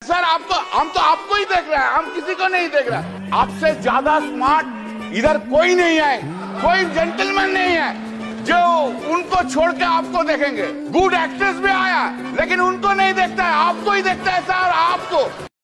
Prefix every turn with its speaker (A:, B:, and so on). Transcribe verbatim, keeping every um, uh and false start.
A: Sir आप तो हम तो आपको ही देख रहे हैं, हम किसी को नहीं देख रहे। आपसे ज्यादा स्मार्ट इधर कोई नहीं है, कोई जेंटलमैन नहीं है जो उनको छोड़ के आपको देखेंगे। गुड एक्ट्रेस भी आया लेकिन उनको नहीं देखता है, आपको ही देखता है सर, आपको।